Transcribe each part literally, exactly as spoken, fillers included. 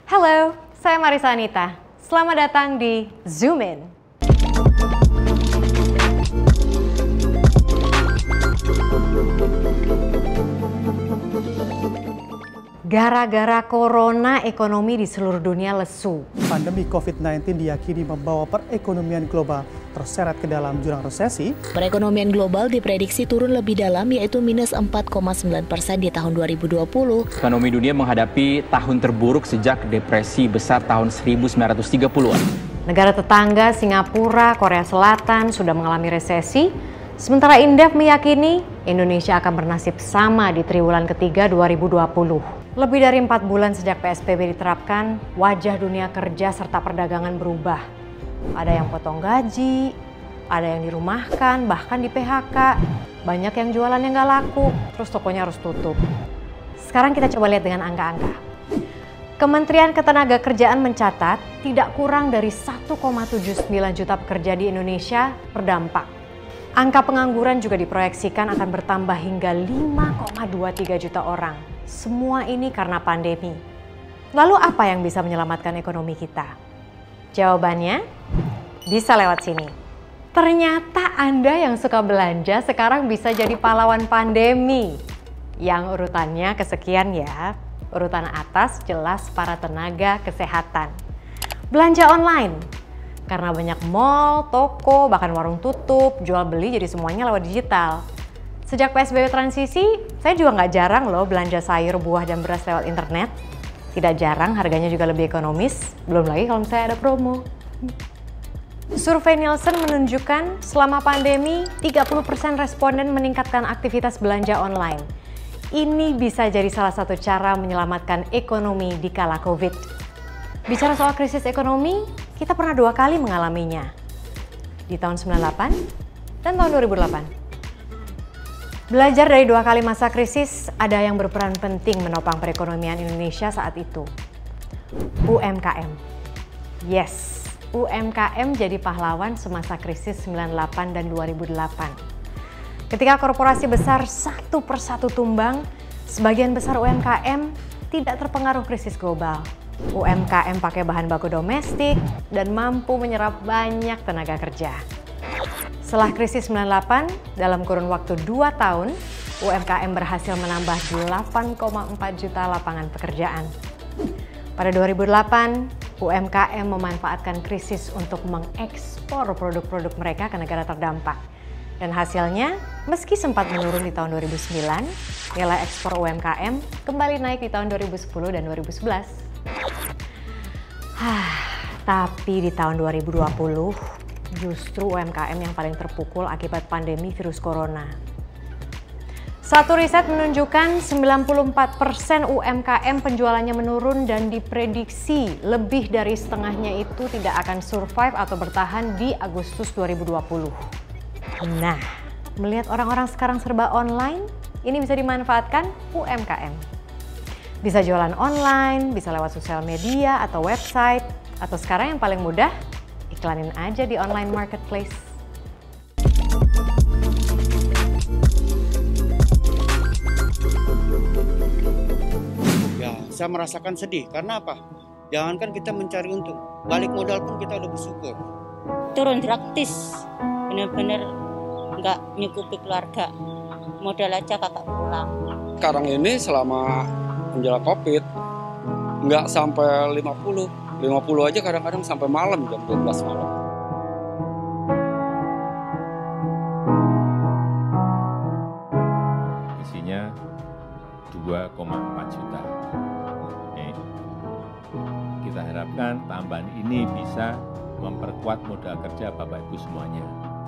Halo, saya Marisa Anita. Selamat datang di Zoom In. Gara-gara corona, ekonomi di seluruh dunia lesu. Pandemi covid sembilan belas diyakini membawa perekonomian global terseret ke dalam jurang resesi. Perekonomian global diprediksi turun lebih dalam, yaitu minus empat koma sembilan persen di tahun dua ribu dua puluh. Ekonomi dunia menghadapi tahun terburuk sejak depresi besar tahun seribu sembilan ratus tiga puluhan. Negara tetangga Singapura, Korea Selatan sudah mengalami resesi, sementara Indef meyakini Indonesia akan bernasib sama di triwulan ketiga dua ribu dua puluh. Lebih dari empat bulan sejak P S B B diterapkan, wajah dunia kerja serta perdagangan berubah. Ada yang potong gaji, ada yang dirumahkan, bahkan di P H K. Banyak yang jualannya nggak laku, terus tokonya harus tutup. Sekarang kita coba lihat dengan angka-angka. Kementerian Ketenagakerjaan mencatat tidak kurang dari satu koma tujuh sembilan juta pekerja di Indonesia terdampak. Angka pengangguran juga diproyeksikan akan bertambah hingga lima koma dua tiga juta orang. Semua ini karena pandemi. Lalu apa yang bisa menyelamatkan ekonomi kita? Jawabannya bisa lewat sini. Ternyata Anda yang suka belanja sekarang bisa jadi pahlawan pandemi. Yang urutannya kesekian ya. Urutan atas jelas para tenaga kesehatan. Belanja online. Karena banyak mall, toko, bahkan warung tutup, jual beli jadi semuanya lewat digital. Sejak P S B B transisi, saya juga nggak jarang loh belanja sayur, buah, dan beras lewat internet. Tidak jarang, harganya juga lebih ekonomis. Belum lagi kalau misalnya ada promo. Survei Nielsen menunjukkan selama pandemi, tiga puluh persen responden meningkatkan aktivitas belanja online. Ini bisa jadi salah satu cara menyelamatkan ekonomi di kala Covid. Bicara soal krisis ekonomi, kita pernah dua kali mengalaminya. Di tahun sembilan puluh delapan dan tahun dua ribu delapan. Belajar dari dua kali masa krisis, ada yang berperan penting menopang perekonomian Indonesia saat itu. U M K M. Yes, U M K M jadi pahlawan semasa krisis sembilan puluh delapan dan dua ribu delapan. Ketika korporasi besar satu persatu tumbang, sebagian besar U M K M tidak terpengaruh krisis global. U M K M pakai bahan baku domestik dan mampu menyerap banyak tenaga kerja. Setelah krisis sembilan puluh delapan, dalam kurun waktu dua tahun, U M K M berhasil menambah delapan koma empat juta lapangan pekerjaan. Pada dua ribu delapan, U M K M memanfaatkan krisis untuk mengekspor produk-produk mereka ke negara terdampak. Dan hasilnya, meski sempat menurun di tahun dua ribu sembilan, nilai ekspor U M K M kembali naik di tahun dua ribu sepuluh dan dua ribu sebelas. Tapi di tahun dua ribu dua puluh, justru U M K M yang paling terpukul akibat pandemi virus corona. Satu riset menunjukkan sembilan puluh empat persen U M K M penjualannya menurun dan diprediksi lebih dari setengahnya itu tidak akan survive atau bertahan di Agustus dua ribu dua puluh. Nah, melihat orang-orang sekarang serba online, ini bisa dimanfaatkan U M K M. Bisa jualan online, bisa lewat sosial media atau website, atau sekarang yang paling mudah, iklanin aja di online marketplace. Ya, saya merasakan sedih. Karena apa? Jangankan kita mencari untung, balik modal pun kita udah bersyukur. Turun drastis, bener-bener nggak nyukupi keluarga. Modal aja kakak pulang. Sekarang ini selama menjelang Covid, nggak sampai lima puluh. lima puluh aja kadang-kadang sampai malam, jam dua belas malam. Isinya dua koma empat juta. Oke. Kita harapkan tambahan ini bisa memperkuat modal kerja Bapak Ibu semuanya.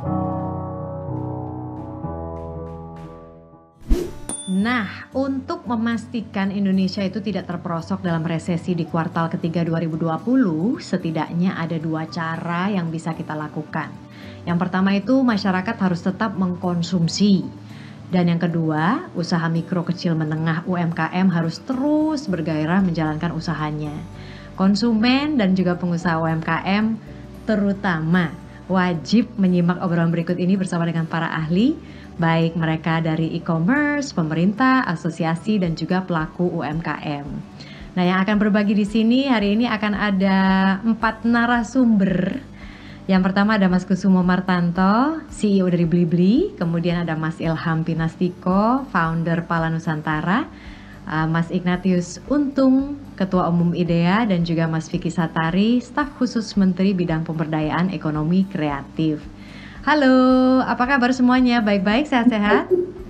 Nah, untuk memastikan Indonesia itu tidak terperosok dalam resesi di kuartal ketiga dua ribu dua puluh, setidaknya ada dua cara yang bisa kita lakukan. Yang pertama itu masyarakat harus tetap mengkonsumsi. Dan yang kedua, usaha mikro kecil menengah U M K M harus terus bergairah menjalankan usahanya. Konsumen dan juga pengusaha U M K M terutama wajib menyimak obrolan berikut ini bersama dengan para ahli, baik mereka dari e-commerce, pemerintah, asosiasi, dan juga pelaku U M K M. Nah, yang akan berbagi di sini hari ini akan ada empat narasumber. Yang pertama ada Mas Kusumo Martanto, C E O dari Blibli. Kemudian ada Mas Ilham Pinastiko, founder Pala Nusantara. Uh, Mas Ignatius Untung, Ketua Umum IDEA. Dan juga Mas Vicky Satari, staf khusus Menteri Bidang Pemberdayaan Ekonomi Kreatif. Halo, apa kabar semuanya? Baik-baik, sehat-sehat?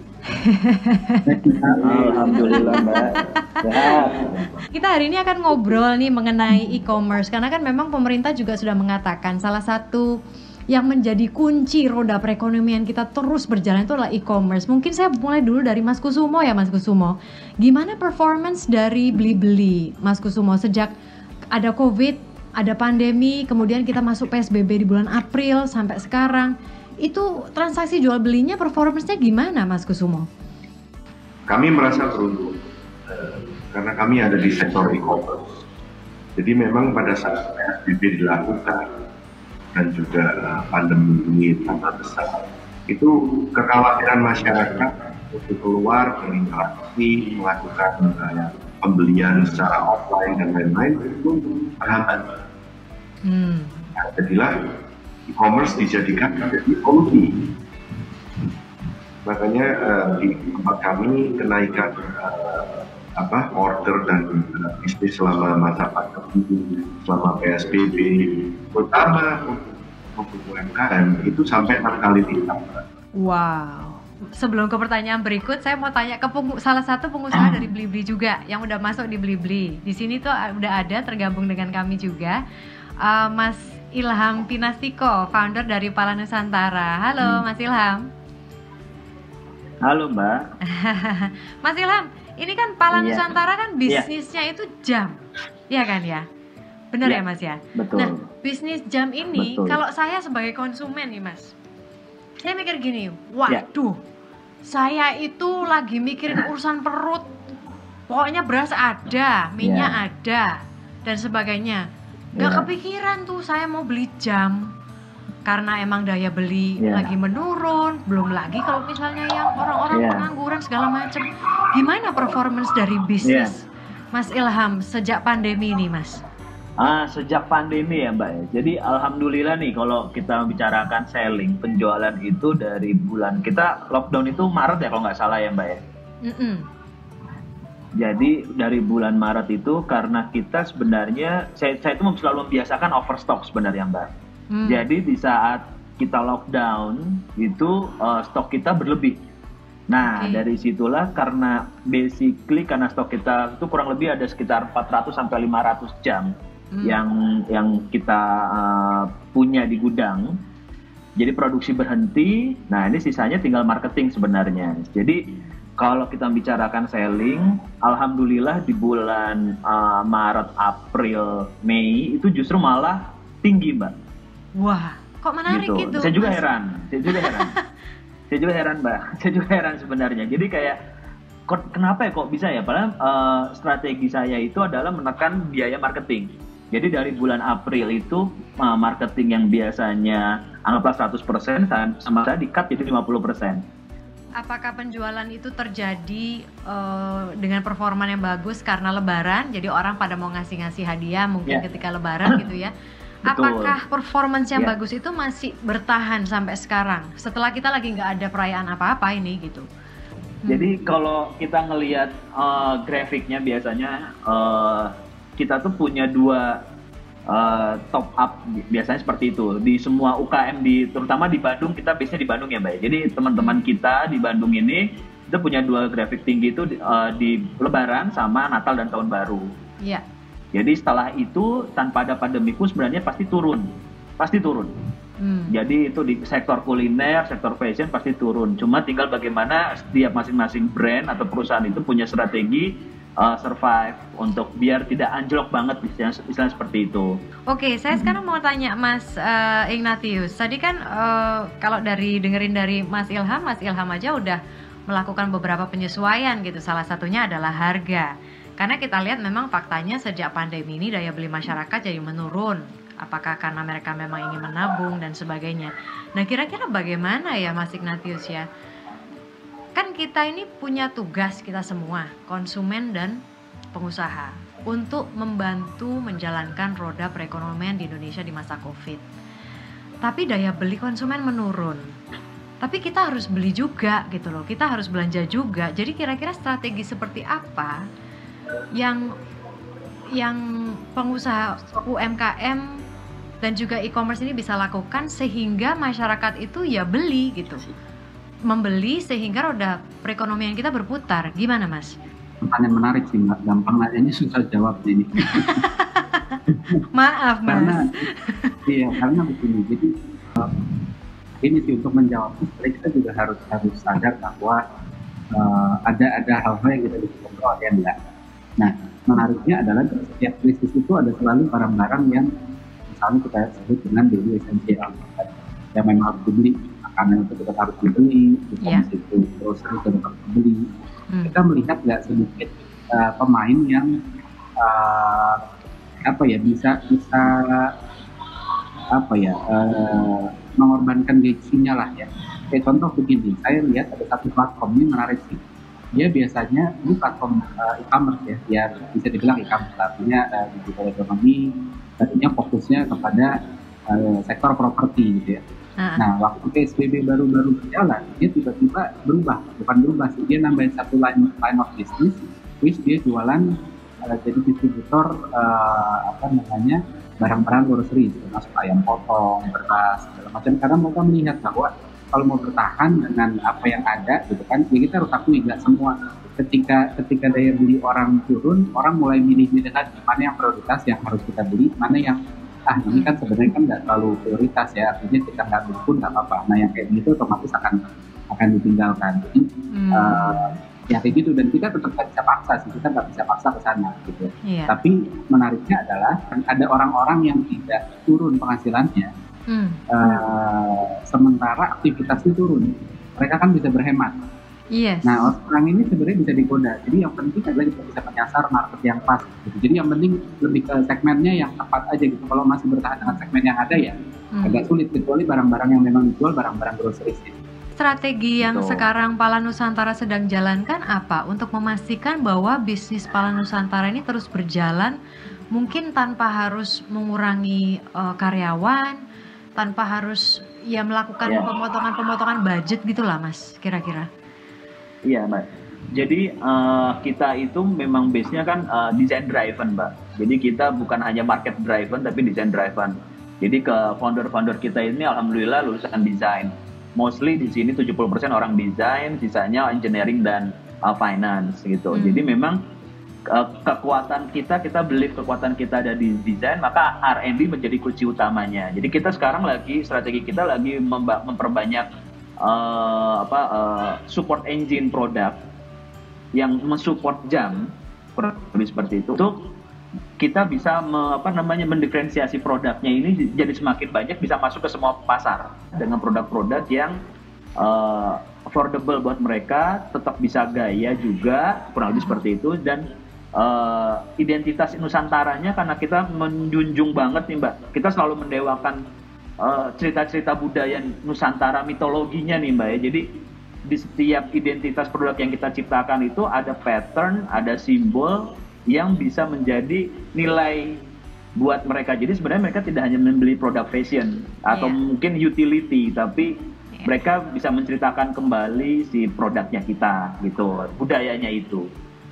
Alhamdulillah Mbak. Sehat. Kita hari ini akan ngobrol nih mengenai e-commerce, karena kan memang pemerintah juga sudah mengatakan salah satu yang menjadi kunci roda perekonomian kita terus berjalan itu adalah e-commerce. Mungkin saya mulai dulu dari Mas Kusumo ya Mas Kusumo. Gimana performance dari Blibli Mas Kusumo sejak ada COVID, ada pandemi, kemudian kita masuk P S B B di bulan April sampai sekarang. Itu transaksi jual belinya performance-nya gimana Mas Kusumo? Kami merasa beruntung eh, karena kami ada di sektor e-commerce. Jadi memang pada saat P S B B dilakukan dan juga uh, pandemi ini tambah besar, itu kekhawatiran masyarakat untuk keluar berinteraksi, melakukan uh, pembelian secara offline dan lain-lain itu terhambat. Hmm. Nah, jadilah e-commerce dijadikan menjadi solusi. Makanya uh, di tempat kami kenaikan uh, apa order dan uh, bisnis selama masa pandemi, selama P S B B, terutama untuk U M K M itu sampai enam kali lipat. Wow. Sebelum ke pertanyaan berikut, saya mau tanya ke salah satu pengusaha dari Blibli juga yang udah masuk di Blibli. Di sini tuh udah ada tergabung dengan kami juga, uh, Mas Ilham Pinastiko, founder dari Pala Nusantara. Halo, hmm. Mas Ilham. Halo, Mbak. Mas Ilham, ini kan Pala iya. Nusantara kan bisnisnya iya. itu jam, iya kan ya? Benar iya. ya, Mas ya? Betul. Nah, bisnis jam ini, Betul. kalau saya sebagai konsumen nih, Mas, saya mikir gini, waduh, iya. saya itu lagi mikirin urusan perut, pokoknya beras ada, minyak iya. ada, dan sebagainya. Gak yeah. kepikiran tuh saya mau beli jam karena emang daya beli yeah. lagi menurun. Belum lagi kalau misalnya yang orang-orang yeah. pengangguran segala macam. Gimana performance dari bisnis yeah. Mas Ilham sejak pandemi ini, Mas? Ah, sejak pandemi ya Mbak ya. Jadi alhamdulillah nih kalau kita bicarakan selling, penjualan itu dari bulan kita lockdown itu Maret ya kalau nggak salah ya Mbak ya. Mm-mm. Jadi dari bulan Maret itu karena kita sebenarnya saya, saya itu selalu membiasakan overstock sebenarnya Mbak. Hmm. Jadi di saat kita lockdown itu uh, stok kita berlebih. Nah okay. dari situlah karena basically karena stok kita itu kurang lebih ada sekitar empat ratus sampai lima ratus jam hmm. yang yang kita uh, punya di gudang. Jadi produksi berhenti. Nah ini sisanya tinggal marketing sebenarnya. Jadi kalau kita bicarakan selling, alhamdulillah di bulan uh, Maret, April, Mei itu justru malah tinggi, Mbak. Wah, kok menarik gitu. itu? Saya juga Mas. heran, saya juga heran, saya juga heran, Mbak. Saya juga heran sebenarnya. Jadi kayak, kok, kenapa ya kok bisa ya? Padahal uh, strategi saya itu adalah menekan biaya marketing. Jadi dari bulan April itu uh, marketing yang biasanya anggaplah seratus persen sama saya di-cut jadi lima puluh persen. Apakah penjualan itu terjadi uh, dengan performa yang bagus karena Lebaran? Jadi orang pada mau ngasih-ngasih hadiah mungkin yeah. ketika Lebaran gitu ya. Betul. Apakah performance yang yeah. bagus itu masih bertahan sampai sekarang? Setelah kita lagi nggak ada perayaan apa-apa ini gitu. Hmm. Jadi kalau kita ngelihat uh, grafiknya biasanya uh, kita tuh punya dua uh, top up biasanya seperti itu di semua U K M di terutama di Bandung. Kita biasanya di Bandung ya Mbak. Jadi teman-teman kita di Bandung ini kita punya dua grafik tinggi itu uh, di Lebaran sama Natal dan Tahun Baru. Iya. Jadi setelah itu tanpa ada pandemi pun sebenarnya pasti turun, pasti turun. Hmm. Jadi itu di sektor kuliner, sektor fashion pasti turun. Cuma tinggal bagaimana setiap masing-masing brand atau perusahaan itu punya strategi uh, survive untuk biar tidak anjlok banget istilah, istilah seperti itu. Oke, saya sekarang mau tanya Mas uh, Ignatius. Tadi kan uh, kalau dari dengerin dari Mas Ilham, Mas Ilham aja udah melakukan beberapa penyesuaian gitu. Salah satunya adalah harga. Karena kita lihat memang faktanya sejak pandemi ini daya beli masyarakat jadi menurun. Apakah karena mereka memang ingin menabung dan sebagainya. Nah kira-kira bagaimana ya Mas Ignatius ya? Kan kita ini punya tugas kita semua, konsumen dan pengusaha. untuk membantu menjalankan roda perekonomian di Indonesia di masa Covid. Tapi daya beli konsumen menurun. Tapi kita harus beli juga gitu loh, kita harus belanja juga. Jadi kira-kira strategi seperti apa yang yang pengusaha U M K M dan juga e-commerce ini bisa lakukan sehingga masyarakat itu ya beli gitu, membeli sehingga roda perekonomian kita berputar. Gimana Mas? Pertanyaan menarik sih Mbak, gampang nanyanya susah jawab ini. Maaf Mas. Karena, iya karena begini, jadi uh, ini sih untuk menjawab itu kita juga harus harus sadar bahwa uh, ada ada hal-hal yang kita bisa kontrol ya enggak. Nah menariknya adalah setiap krisis itu ada selalu barang-barang yang misalnya kita sebut dengan daily essential yang memang harus dibeli, makanan itu tetap harus dibeli, e-commerce yeah. itu grocery itu tetap dibeli. Hmm. Kita melihat nggak sedikit uh, pemain yang uh, apa ya bisa bisa apa ya uh, mengorbankan gengsinya lah ya. Kayak contoh begini, saya lihat ada satu platform ini menarik sih. Dia biasanya ini platform uh, e-commerce ya, dia bisa dibilang e-commerce artinya uh, digital economy. Tadinya fokusnya kepada uh, sektor properti gitu ya. Uh-huh. Nah, waktu P S B B baru-baru berjalan, dia tiba-tiba berubah, bukan berubah sih, dia nambahin satu line, line of business, which dia jualan uh, jadi distributor uh, apa namanya barang-barang grocery, termasuk ayam potong, beras, segala macam. Karena mereka melihat bahwa kalau mau bertahan dengan apa yang ada, gitu kan, ya kita harus akui nggak semua. Ketika ketika daya beli orang turun, orang mulai milih-milih lagi mana yang prioritas yang harus kita beli, mana yang ah ini kan sebenarnya kan nggak terlalu prioritas ya, artinya kita nggak beli pun nggak apa-apa. Nah yang kayak gitu otomatis akan akan ditinggalkan. Jadi hmm. uh, ya kayak gitu, dan kita tetap nggak bisa paksa sih, kita nggak bisa paksa ke sana gitu. Yeah. Tapi menariknya adalah ada orang-orang yang tidak turun penghasilannya, hmm. uh, sementara aktivitasnya turun, mereka kan bisa berhemat. Yes. Nah orang ini sebenarnya bisa digoda. Jadi yang penting adalah kita bisa menyasar market yang pas. Gitu. Jadi yang penting lebih ke segmennya yang tepat aja gitu. Kalau masih bertahan dengan segmen yang ada ya hmm. agak sulit, kecuali barang-barang yang memang dijual barang-barang grocery. Strategi yang gitu. Sekarang Pala Nusantara sedang jalankan apa untuk memastikan bahwa bisnis Pala Nusantara ini terus berjalan, mungkin tanpa harus mengurangi uh, karyawan, tanpa harus ya melakukan yeah. pemotongan-pemotongan budget gitulah Mas, kira-kira. Iya Mbak, jadi uh, kita itu memang base-nya kan uh, design driven Mbak. Jadi kita bukan hanya market driven tapi design driven. Jadi ke founder-founder kita ini alhamdulillah lulusan desain. Mostly di sini tujuh puluh persen orang desain, sisanya engineering dan uh, finance gitu. Hmm. Jadi memang uh, kekuatan kita, kita believe kekuatan kita ada di desain, maka R and D menjadi kunci utamanya. Jadi kita sekarang lagi, strategi kita lagi memba- memperbanyak Uh, apa uh, support engine produk yang mensupport jam seperti itu, untuk kita bisa me, apa namanya mendiferensiasi produknya ini jadi semakin banyak, bisa masuk ke semua pasar dengan produk-produk yang uh, affordable buat mereka, tetap bisa gaya juga, kurang lebih seperti itu. Dan uh, identitas Nusantaranya, karena kita menjunjung banget nih Mbak, kita selalu mendewakan Uh, cerita-cerita budaya Nusantara, mitologinya nih Mbak ya. Jadi di setiap identitas produk yang kita ciptakan itu ada pattern, ada simbol yang bisa menjadi nilai buat mereka. Jadi sebenarnya mereka tidak hanya membeli produk fashion atau yeah. mungkin utility, tapi yeah. mereka bisa menceritakan kembali si produknya kita gitu, budayanya itu.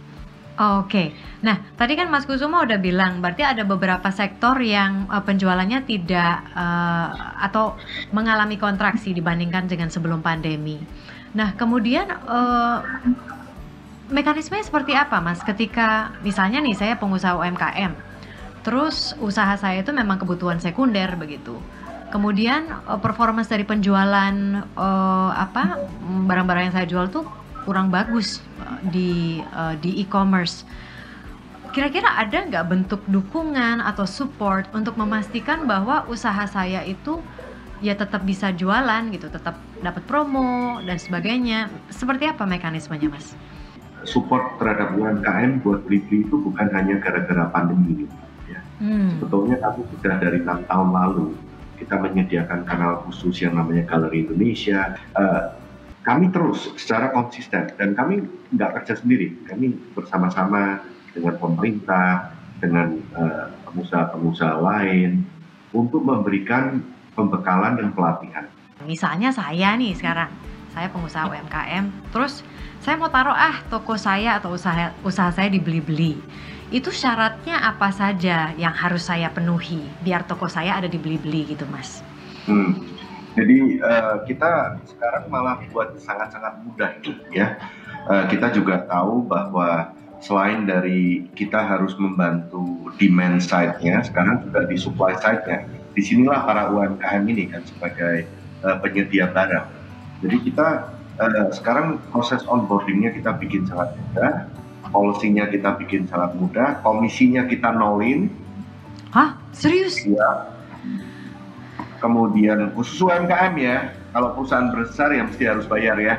Oke, okay. Nah tadi kan Mas Kusuma udah bilang berarti ada beberapa sektor yang uh, penjualannya tidak uh, atau mengalami kontraksi dibandingkan dengan sebelum pandemi. Nah kemudian uh, mekanismenya seperti apa Mas ketika misalnya nih saya pengusaha U M K M, terus usaha saya itu memang kebutuhan sekunder begitu. Kemudian uh, performance dari penjualan uh, apa barang-barang yang saya jual tuh kurang bagus di uh, di e-commerce. Kira-kira ada nggak bentuk dukungan atau support untuk memastikan bahwa usaha saya itu ya tetap bisa jualan gitu, tetap dapat promo dan sebagainya? Seperti apa mekanismenya, Mas? Support terhadap U M K M buat Blibli itu bukan hanya gara-gara pandemi. Ya. Hmm. Sebetulnya kami sudah dari enam tahun lalu kita menyediakan kanal khusus yang namanya Galeri Indonesia. Uh, Kami terus secara konsisten, dan kami nggak kerja sendiri, kami bersama-sama dengan pemerintah, dengan uh, pengusaha-pengusaha lain untuk memberikan pembekalan dan pelatihan. Misalnya saya nih sekarang, saya pengusaha U M K M, terus saya mau taruh ah toko saya atau usaha usaha saya di Blibli. Itu syaratnya apa saja yang harus saya penuhi biar toko saya ada di Blibli gitu, Mas? Hmm. Jadi uh, kita sekarang malah buat sangat-sangat mudah ya. Uh, kita juga tahu bahwa selain dari kita harus membantu demand side-nya, sekarang juga di supply side-nya. Disinilah para U M K M ini kan sebagai uh, penyedia barang. Jadi kita uh, sekarang proses onboarding-nya kita bikin sangat mudah, policy-nya kita bikin sangat mudah, komisinya kita nolin. Hah? Serius? Iya. Kemudian khusus U M K M ya, kalau perusahaan besar ya mesti harus bayar ya.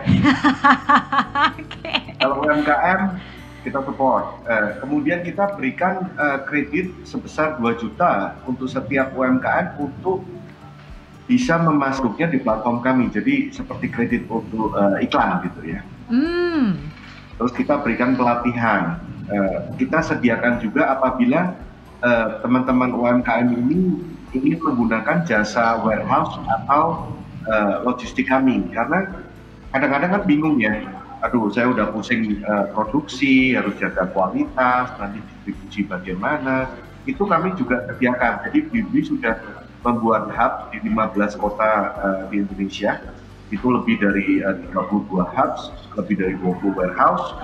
Okay. Kalau U M K M kita support. Eh, kemudian kita berikan eh, kredit sebesar dua juta untuk setiap U M K M untuk bisa memasuknya di platform kami. Jadi seperti kredit untuk eh, iklan gitu ya. Mm. Terus kita berikan pelatihan. Eh, kita sediakan juga apabila eh, teman-teman U M K M ini ingin menggunakan jasa warehouse atau uh, logistik kami, karena kadang-kadang kan bingung ya, aduh saya udah pusing uh, produksi, harus jaga kualitas, nanti distribusi bagaimana, itu kami juga sediakan. Jadi Blibli sudah membuat hub di lima belas kota uh, di Indonesia, itu lebih dari uh, tiga puluh dua hubs, lebih dari dua puluh warehouse.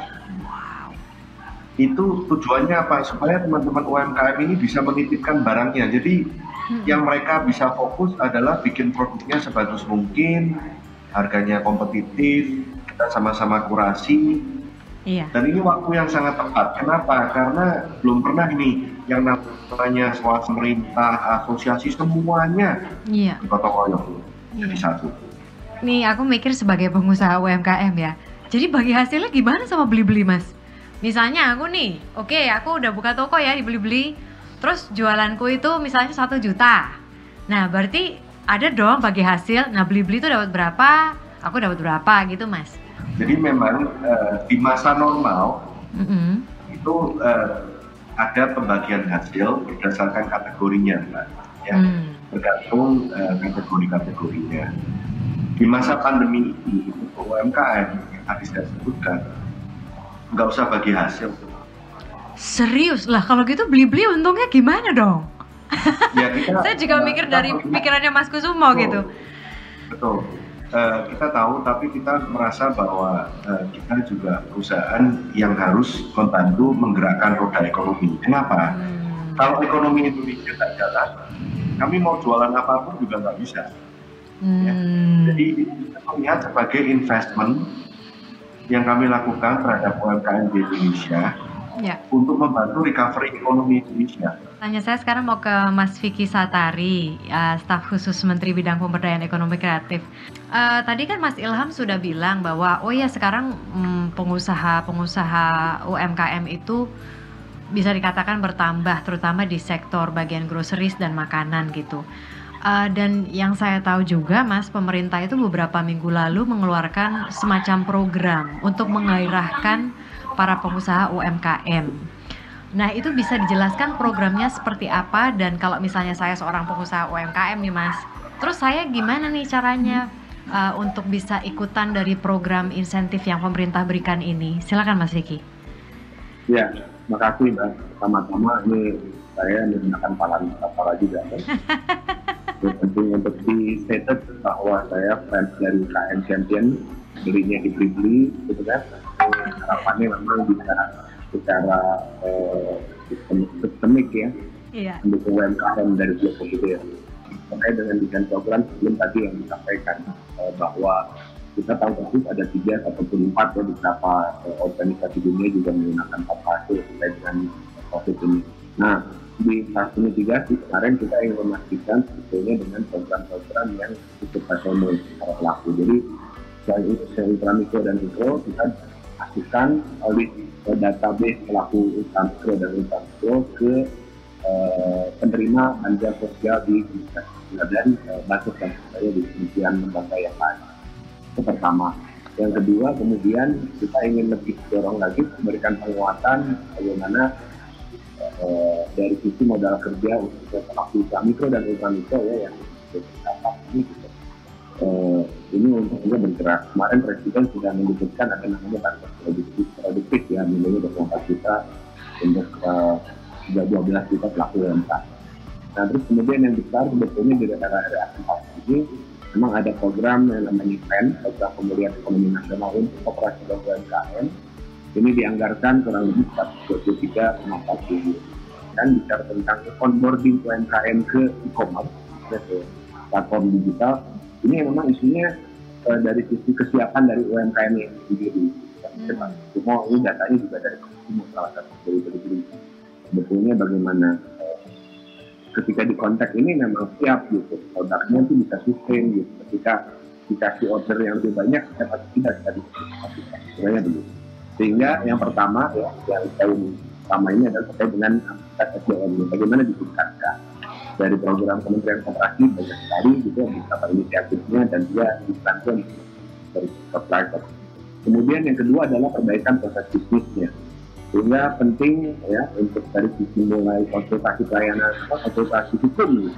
Itu tujuannya apa? Supaya teman-teman U M K M ini bisa menitipkan barangnya. Jadi hmm. yang mereka bisa fokus adalah bikin produknya sebagus mungkin, harganya kompetitif, kita sama-sama kurasi. Iya. Dan ini waktu yang sangat tepat. Kenapa? Karena belum pernah ini yang namanya swasta, pemerintah, asosiasi, semuanya iya. gotong royong iya. jadi satu. Nih aku mikir sebagai pengusaha U M K M ya. Jadi bagi hasilnya gimana sama Blibli, Mas? Misalnya aku nih, oke okay, aku udah buka toko ya di Blibli, terus jualanku itu misalnya satu juta. Nah berarti ada dong bagi hasil, nah Blibli itu dapat berapa, aku dapat berapa gitu, Mas? Jadi memang uh, di masa normal mm-hmm. itu uh, ada pembagian hasil berdasarkan kategorinya, Mbak. Ya, mm. bergantung uh, kategori-kategorinya. Di masa pandemi ini untuk U M K M yang tadi saya sebutkan, nggak usah bagi hasil. Serius lah, kalau gitu Blibli untungnya gimana dong? Ya, kita, saya juga mikir dari pikirannya Mas Kusumo betul, gitu. Betul. Uh, kita tahu, tapi kita merasa bahwa uh, kita juga perusahaan yang harus membantu menggerakkan roda ekonomi. Kenapa? Hmm. Kalau ekonomi Indonesia tak jalan, kami mau jualan apapun juga nggak bisa. Hmm. Ya. Jadi kita melihat sebagai investment yang kami lakukan terhadap U M K M di Indonesia ya. Untuk membantu recovery ekonomi Indonesia. Tanya saya sekarang mau ke Mas Vicky Satari, uh, staf khusus Menteri Bidang Pemberdayaan Ekonomi Kreatif. Uh, tadi kan Mas Ilham sudah bilang bahwa oh ya sekarang um, pengusaha-pengusaha U M K M itu bisa dikatakan bertambah, terutama di sektor bagian groceries dan makanan gitu. Uh, dan yang saya tahu juga, Mas, pemerintah itu beberapa minggu lalu mengeluarkan semacam program untuk menggairahkan para pengusaha U M K M. Nah, itu bisa dijelaskan programnya seperti apa, dan kalau misalnya saya seorang pengusaha U M K M nih, Mas, terus saya gimana nih caranya uh, untuk bisa ikutan dari program insentif yang pemerintah berikan ini? Silakan, Mas Vicky. Ya, makasih, Mbak. Pertama-tama ini saya menggunakan pala juga, kan? Penting untuk di stated bahwa saya fans dari K M Champion, belinya di Blibli, gitu kan. Harapannya memang bisa secara uh, sistem, sistemik ya, iya. Untuk U M K M dari Blibli gitu ya. Terkait dengan desain program sebelum tadi yang disampaikan uh, bahwa kita tahu persis ada tiga ataupun empat ya beberapa uh, organisasi dunia juga menggunakan kapasitas terkait dengan COVID ini. Nah, di fase mitigasi kemarin kita ingin memastikan sebetulnya dengan program-program yang cukup rasional secara pelaku. Jadi selain usaha ultra mikro dan mikro, kita pastikan oleh database pelaku ultra mikro dan ultra mikro ke uh, penerima bantuan sosial di Indonesia dan uh, basis dan sebagainya di kementerian lembaga yang lain. Itu pertama. Yang kedua, kemudian kita ingin lebih dorong lagi memberikan penguatan bagaimana uh, dari sisi modal kerja untuk pelaku usaha mikro dan ultramikro ya yang ini gitu. Uh, ini untuk juga bergerak. Kemarin Presiden sudah menyebutkan ada namanya target produktif, produktif ya, nilainya dua puluh empat juta untuk uh, dua belas juta pelaku U M K M. Nah terus kemudian yang besar sebetulnya di daerah-daerah asing ini memang ada program yang namanya P E N, Program Pemulihan Ekonomi Nasional untuk Koperasi dan U M K M. Ini dianggarkan kurang lebih seratus dua puluh tiga koma empat triliun. Dan bicara tentang onboarding U M K M ke e-commerce, ke platform digital, ini memang isunya uh, dari sisi kesiapan dari U M K M yang sendiri. Hmm. Semua ini datanya juga dari Kominfo, salah satu dari dari sebetulnya bagaimana uh, ketika di kontak ini memang siap gitu, produknya itu bisa sustain gitu. Ketika dikasih order yang lebih banyak, saya pasti tidak bisa dipastikan. Sebenarnya begitu. Sehingga yang pertama ya, yang tahun pertama ini adalah terkait dengan aktivitas S D M, bagaimana ditingkatkan. Dari program Kementerian Koperasi banyak sekali gitu beberapa inisiatifnya dan dia dibantu dari sektor private. Kemudian yang kedua adalah perbaikan proses bisnisnya. Sehingga penting ya untuk dari sisi mulai konsultasi pelayanan konsultasi hukum.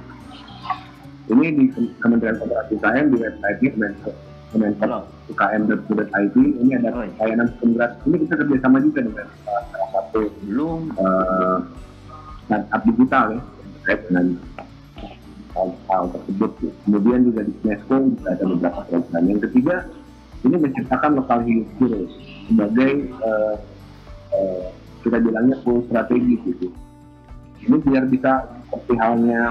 Ini di Kementerian Koperasi U K M di website-nya Kementerian U K M dot co dot I D ini ada pelayanan hukum gratis. Ini kita kerjasama juga dengan uh, salah satu belum uh, startup digital ya terkait dengan hal-hal tersebut. Kemudian juga di UNESCO juga ada beberapa program. Yang ketiga ini menciptakan local heroes sebagai uh, uh, kita bilangnya full strategi gitu. Ini biar bisa seperti halnya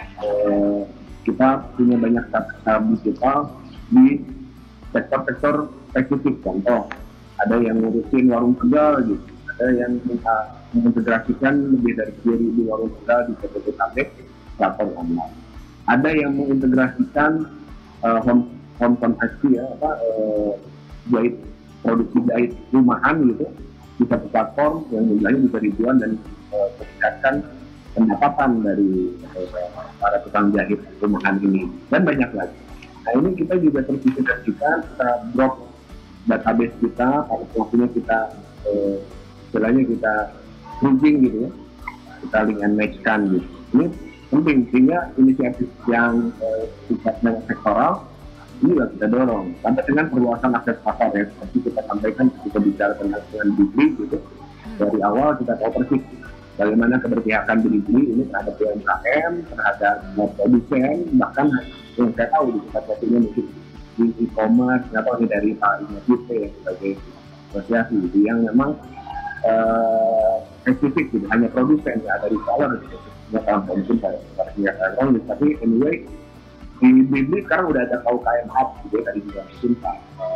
uh, kita punya banyak startup digital di sektor-sektor spesifik. Contoh ada yang ngurusin warung tegal gitu, ada yang minta mengintegrasikan lebih dari dua ribu warung tegal di P T T K B platform online. Ada yang mengintegrasikan uh, home home konveksi ya, apa uh, jahit produksi jahit rumahan gitu di satu platform yang jumlahnya bisa ribuan dan uh, meningkatkan pendapatan dari uh, para tukang jahit rumahan ini dan banyak lagi. Nah ini kita juga terus diintegrasikan, kita drop database kita, para pelakunya kita uh, istilahnya kita bridging gitu ya, kita link and match-kan gitu. Ini penting sehingga inisiatif yang uh, sifatnya sektoral ini juga kita dorong sampai dengan perluasan akses pasar ya, seperti kita sampaikan ketika bicara tentang dengan Bigli gitu. Dari awal kita tahu persis bagaimana keberpihakan Bigli ini terhadap U M K M, terhadap produsen, bahkan yang saya tahu di tempat satunya mungkin di e-commerce, atau ini dari Pak Ignatius sebagai asosiasi gitu, yang memang uh, spesifik gitu, hanya produsen ya, dari seller gitu. Nggak tahu mungkin saya saya tapi anyway di Bibli sekarang udah ada U K M Hub gitu tadi juga mungkin Pak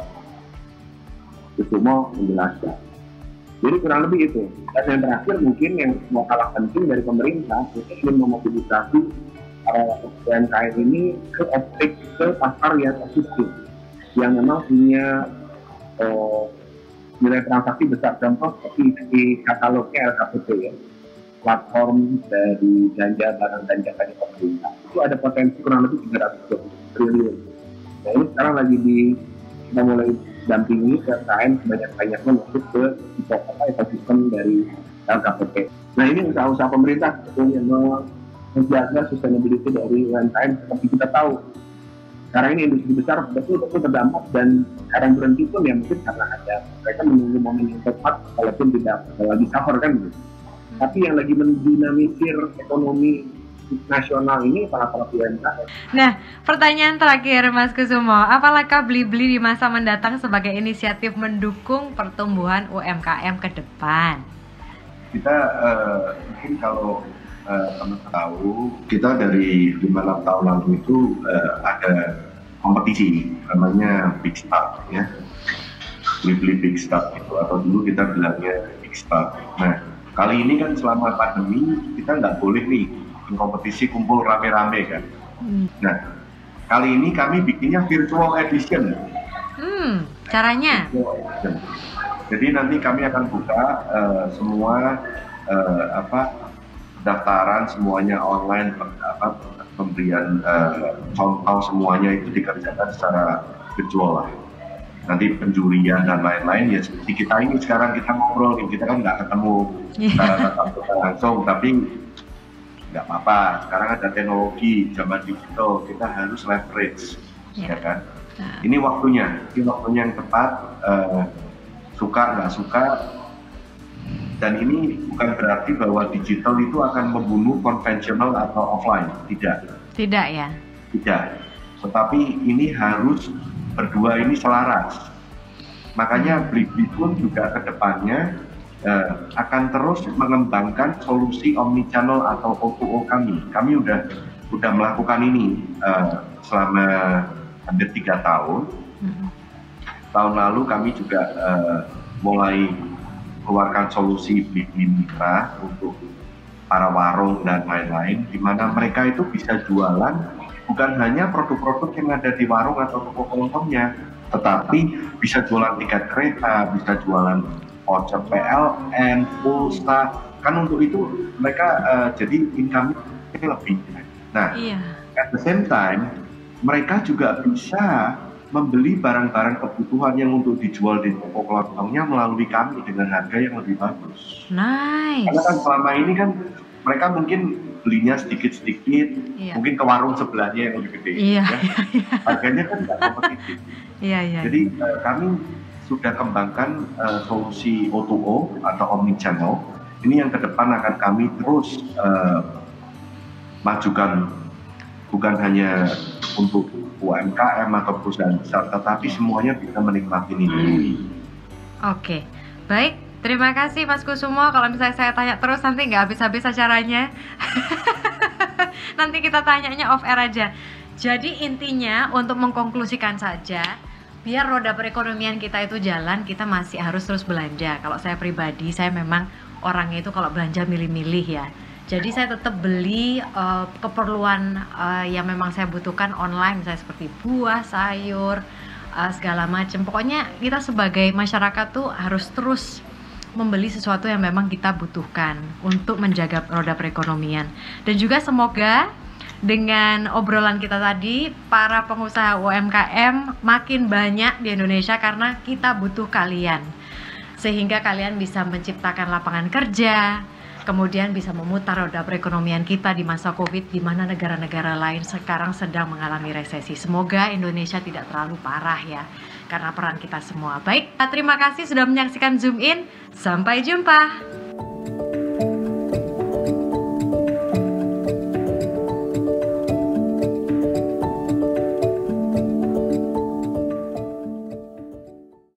Kusumo menjelaskan. Jadi kurang lebih itu. Dan yang terakhir mungkin yang mau kalah penting dari pemerintah itu ingin memobilisasi uh, U M K M ini ke optik ke pasar yang ekosistem yang memang punya uh, nilai transaksi besar. Contoh seperti di katalognya L K P P ya, platform dari ganja barang ganja dari pemerintah itu ada potensi kurang lebih tiga ratus dua puluh triliun. Nah ini sekarang lagi di kita mulai dampingi ke U M K M sebanyak-banyaknya masuk ke ekosistem dari L K P P. Nah ini usaha-usaha pemerintah sebetulnya menjaga sustainability dari U M K M seperti kita tahu. Sekarang ini industri besar betul-betul terdampak dan sekarang berhenti pun ya mungkin karena ada mereka menunggu momen yang tepat walaupun tidak lagi suffer kan gitu. Tapi yang lagi mendinamisir ekonomi nasional ini para pelaku U M K M. Nah, pertanyaan terakhir Mas Kusumo, apa langkah Blibli di masa mendatang sebagai inisiatif mendukung pertumbuhan U M K M ke depan? Kita uh, mungkin kalau uh, teman-teman tahu, kita dari lima enam tahun lalu itu uh, ada kompetisi namanya Big Start ya. Blibli Big Start itu atau dulu kita bilangnya Big Start. Nah, kali ini kan selama pandemi kita nggak boleh nih kompetisi kumpul rame-rame kan. Hmm. Nah, kali ini kami bikinnya virtual edition. Hmm, caranya? Jadi nanti kami akan buka uh, semua uh, apa daftaran semuanya online, apa pemberian uh, contoh semuanya itu dikerjakan secara virtual lah. nanti penjurian dan lain-lain. Ya seperti kita ini sekarang kita ngobrol, kita kan nggak ketemu secara tatap muka langsung, tapi nggak apa-apa. Sekarang ada teknologi zaman digital, kita harus leverage, yeah. ya kan? Nah. Ini waktunya, ini waktunya yang tepat. Uh, suka nggak suka. Dan ini bukan berarti bahwa digital itu akan membunuh konvensional atau offline, tidak. Tidak ya? Tidak. Tetapi ini harus berdua ini selaras. Makanya Blibli pun juga ke depannya eh, akan terus mengembangkan solusi omnichannel atau O dua O kami. Kami udah udah melakukan ini eh, selama hampir tiga tahun. Mm-hmm. Tahun lalu kami juga eh, mulai keluarkan solusi Blibli Mitra untuk para warung dan lain-lain, di mana mereka itu bisa jualan bukan hanya produk-produk yang ada di warung atau toko kelontongnya, tetapi bisa jualan tiket kereta, bisa jualan voucher P L N, pulsa. Kan untuk itu mereka uh, jadi income-nya lebih. Nah, iya. At the same time, mereka juga bisa membeli barang-barang kebutuhan yang untuk dijual di toko kelontongnya melalui kami dengan harga yang lebih bagus. Nice. Karena kan selama ini kan mereka mungkin belinya sedikit-sedikit, iya. mungkin ke warung sebelahnya yang lebih gede. Iya. Ya. Harganya kan tidak kompetitif. Iya, iya. Jadi uh, kami sudah kembangkan uh, solusi O dua O atau omnichannel. Ini yang ke depan akan kami terus uh, majukan, bukan hanya untuk U M K M atau perusahaan besar, tetapi semuanya bisa menikmati ini. Oke, baik. Terima kasih Mas Kusumo. Kalau misalnya saya tanya terus nanti nggak habis-habis acaranya. Nanti kita tanyanya off air aja. Jadi intinya untuk mengkonklusikan saja, biar roda perekonomian kita itu jalan, kita masih harus terus belanja. Kalau saya pribadi, saya memang orangnya itu kalau belanja milih-milih ya. Jadi saya tetap beli uh, keperluan uh, yang memang saya butuhkan online, misalnya seperti buah, sayur, uh, segala macam. Pokoknya kita sebagai masyarakat tuh harus terus membeli sesuatu yang memang kita butuhkan untuk menjaga roda perekonomian. Dan juga semoga dengan obrolan kita tadi, para pengusaha U M K M makin banyak di Indonesia karena kita butuh kalian. Sehingga kalian bisa menciptakan lapangan kerja, kemudian bisa memutar roda perekonomian kita di masa Covid, di mana negara-negara lain sekarang sedang mengalami resesi. Semoga Indonesia tidak terlalu parah ya, karena peran kita semua. Baik, terima kasih sudah menyaksikan Zoom In. Sampai jumpa.